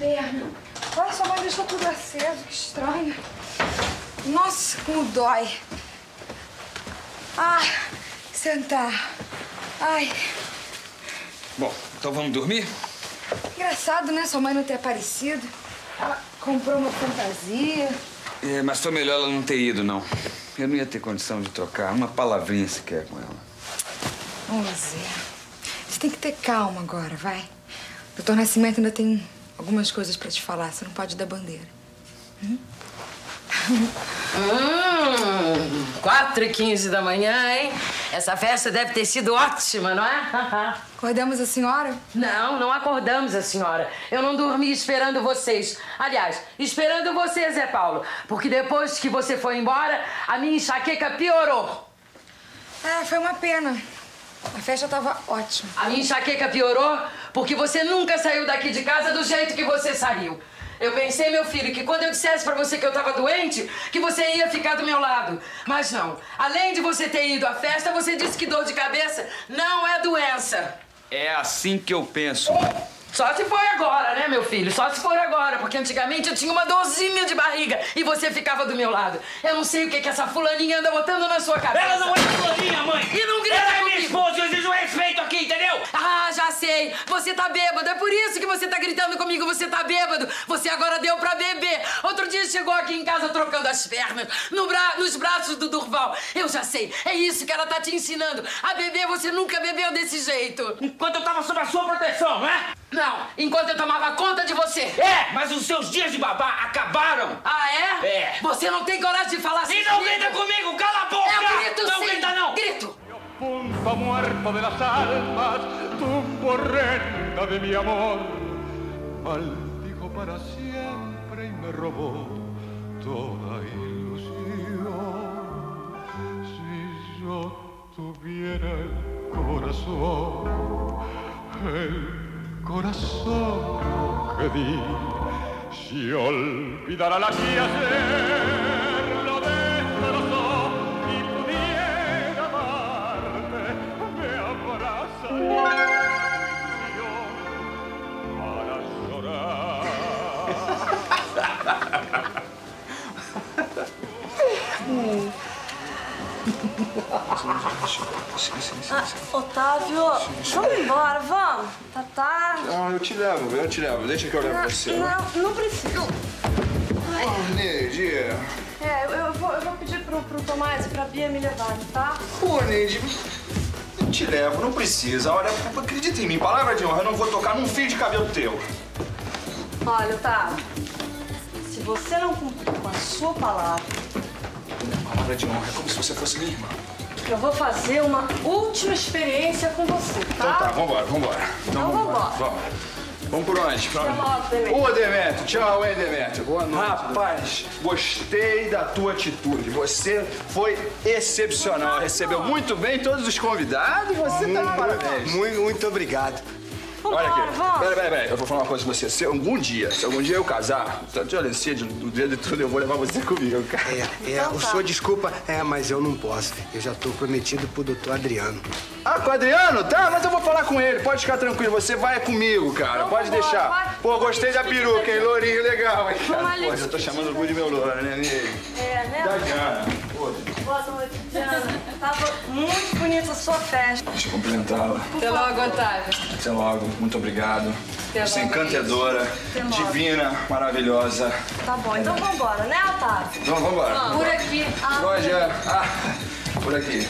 perna. Olha, sua mãe deixou tudo aceso, que estranho. Nossa, como dói. Ah, sentar. Ai. Bom, então vamos dormir? Engraçado, né? Sua mãe não ter aparecido. Ela comprou uma fantasia. É, mas foi melhor ela não ter ido, não. Eu não ia ter condição de trocar uma palavrinha sequer com ela. Ô, Zé, você tem que ter calma agora, vai. O Dr. Nascimento ainda tem algumas coisas pra te falar. Você não pode dar bandeira. 4h15 da manhã, hein? Essa festa deve ter sido ótima, não é? Acordamos a senhora? Não, não acordamos a senhora. Eu não dormi esperando vocês. Aliás, esperando você, Zé Paulo. Porque depois que você foi embora, a minha enxaqueca piorou. É, foi uma pena. A festa tava ótima. A minha enxaqueca piorou porque você nunca saiu daqui de casa do jeito que você saiu. Eu pensei, meu filho, que quando eu dissesse pra você que eu tava doente, que você ia ficar do meu lado. Mas não. Além de você ter ido à festa, você disse que dor de cabeça não é doença. É assim que eu penso. Só se for agora, né, meu filho? Só se for agora, porque antigamente eu tinha uma dorzinha de barriga e você ficava do meu lado. Eu não sei o que essa fulaninha anda botando na sua cabeça. Ela não é fulaninha, mãe! E não grita ela é comigo. minha esposa, eu exijo respeito aqui, entendeu? Ah, já sei. Você tá bêbado. É por isso que você tá gritando comigo. Você tá bêbado. Você agora deu pra beber. Outro dia chegou aqui em casa trocando as pernas nos braços do Durval. Eu já sei. É isso que ela tá te ensinando. A beber, você nunca bebeu desse jeito. Enquanto eu tava sob a sua proteção, não é? Não, enquanto eu tomava conta de você. É, mas os seus dias de babá acabaram. Ah, é? É. Você não tem coragem de falar assim E não comigo? grita comigo, cala a boca! Eu grito não sim. grita não! Grito. Punto muerto de las almas, tumbo horrenda de mi amor, maldijo para siempre y me robó toda ilusión. Si yo tuviera el corazón que di, si olvidara la que ayer lo destrozó y pudiera amarte, me abrazaría para llorar. Otávio, vamos embora, vamos. Tá tarde. Não, eu te levo. Deixa que eu levo você. Não precisa. Neide. Eu vou pedir pro Tomás e pra Bia me levarem, tá? Pô, Neide, eu te levo, não precisa. Olha, acredita em mim, palavra de honra, eu não vou tocar num fio de cabelo teu. Olha, Otávio, se você não cumprir com a sua palavra... Palavra de honra, é como se você fosse minha irmã. Eu vou fazer uma última experiência com você, tá? Então tá, vambora. Então vambora. Vamos por onde? Até logo, Demetrio. Ô, Demetrio, tchau, hein, Demetrio. Boa noite. Rapaz, gostei da tua atitude. Você foi excepcional. Recebeu muito bem todos os convidados e você tá de parabéns. Muito obrigado. Olha Vambora, aqui, vamos. peraí, eu vou falar uma coisa pra você. Se algum dia eu casar, tanto de aliança do dedo e tudo, eu vou levar você comigo, cara. O senhor desculpa, mas eu não posso. Eu já tô prometido pro doutor Adriano. Ah, com o Adriano? Tá, mas eu vou falar com ele. Pode ficar tranquilo, você vai comigo, cara. Então Pode vambora, deixar. vai. Pô, gostei da peruca, hein? Lourinho legal, hein, cara. Vamos ali. Pô, já tô chamando o Gu de meu louro, né, Ney? Né? Da Diana. Pô, Boa noite, Diana. Tava muito bonita a sua festa. deixa eu cumprimentá-la. Até logo, Otávio. Até logo, muito obrigado. Até Você é logo. encantadora, logo. divina, maravilhosa. Tá bom, então vambora, né, Otávio? Então, vambora. Por aqui. Pode, por aqui.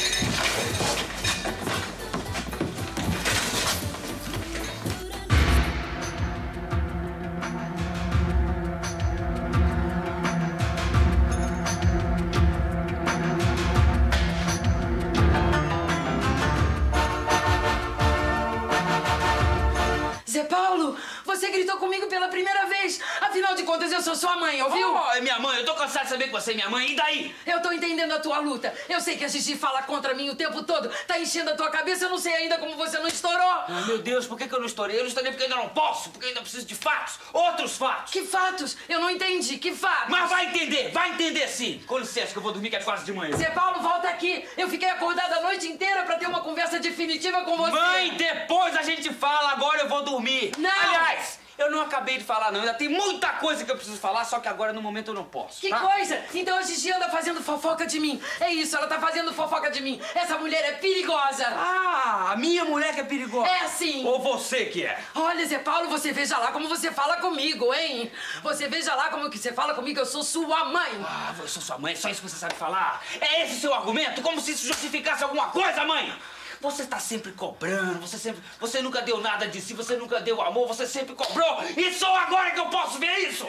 Zé Paulo, você gritou comigo pela primeira vez. Afinal de contas, eu sou sua mãe, ouviu? Oh, é minha mãe, eu tô cansado de saber que você é minha mãe, e daí? Eu tô entendendo a tua luta. Eu sei que a Gigi fala contra mim o tempo todo. Tá enchendo a tua cabeça, eu não sei ainda como você não estourou. Ah, meu Deus, por que eu não estourei? Eu não estourei porque ainda não posso, porque ainda preciso de fatos, outros fatos. Que fatos? Eu não entendi. Que fatos? Mas vai entender sim. Com licença que eu vou dormir que é quase de manhã. Zé Paulo, volta aqui. Eu fiquei acordada a noite inteira pra ter uma conversa definitiva com você. Mãe, depois a gente fala, agora eu vou dormir. Não. Aliás, eu não não acabei de falar, não. Ainda tem muita coisa que eu preciso falar, só que agora, no momento, eu não posso. Que tá? coisa! Então a Gigi anda fazendo fofoca de mim. É isso, ela tá fazendo fofoca de mim. Essa mulher é perigosa. Ah, a minha mulher que é perigosa. É sim. Ou você que é? Olha, Zé Paulo, você veja lá como você fala comigo, hein? Você veja lá como que você fala comigo, eu sou sua mãe. Ah, eu sou sua mãe, é só isso que você sabe falar? É esse o seu argumento? Como se isso justificasse alguma coisa, mãe? Você tá sempre cobrando, você nunca deu nada de si, você nunca deu amor, você sempre cobrou. E só agora que eu posso ver isso?